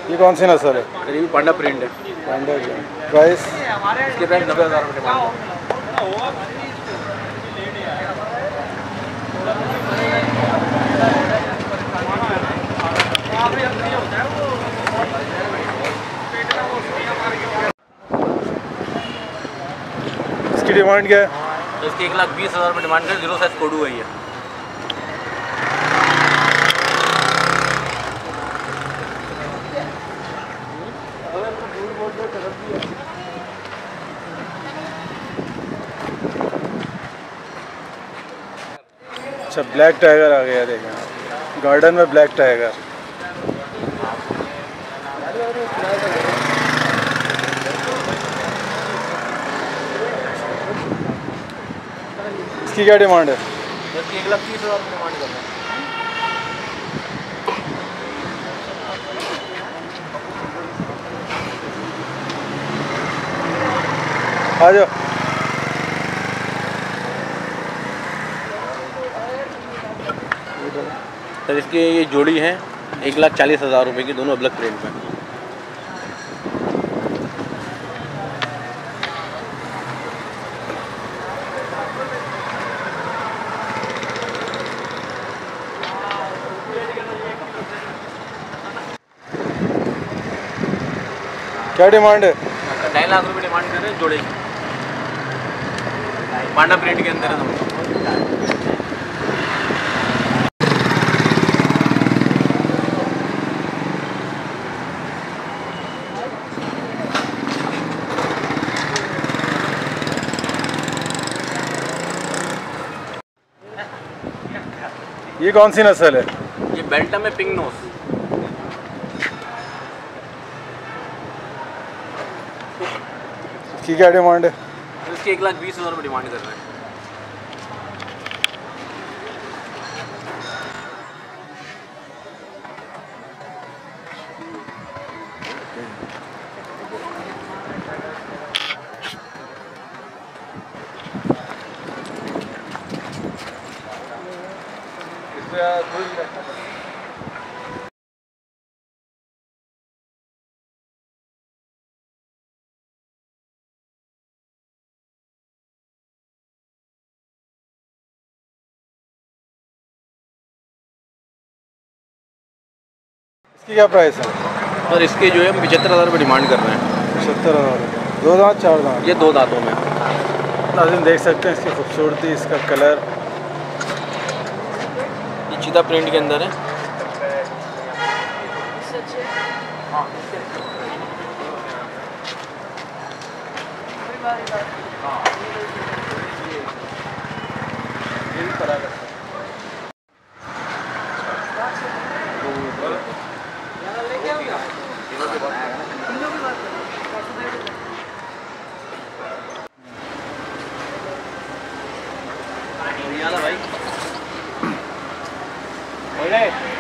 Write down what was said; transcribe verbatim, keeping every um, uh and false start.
ये कौन सी नस्ल है? करीबी पांडा प्रिंट है। पांडा की प्राइस? इसके प्राइस नब्बे हज़ार रुपये डिमांड है। इसकी डिमांड क्या है? तो इसकी एक लाख बीस हज़ार रुपये डिमांड है। जीरो साइज कोडू है ये। अच्छा, ब्लैक टाइगर आ गया, देखें गार्डन में ब्लैक टाइगर। इसकी क्या डिमांड है? इसकी एक लाख तीस हज़ार रुपये डिमांड कर रहे हैं। आ जाओ। सर इसकी ये जोड़ी है एक लाख चालीस हज़ार रुपये की, दोनों ब्लैक प्रिंट में। क्या डिमांड है? ढाई लाख रुपये डिमांड कर रहे हैं जोड़े की। पांडा प्रिंट के अंदर है दोनों। ये कौन सी नस्ल है? ये बेल्टा में पिंक नोस। इसकी क्या डिमांड है? इसकी एक लाख बीस हज़ार रुपये डिमांड कर रहे हैं। इसकी क्या प्राइस है? और इसके जो है हम पचहत्तर हज़ार रुपये डिमांड कर रहे हैं। पचहत्तर हज़ार? दो दांत चार दांत? ये दो दांतों में। नाज़रीन देख सकते हैं इसकी खूबसूरती, इसका कलर। ये चीता प्रिंट के अंदर है। भाई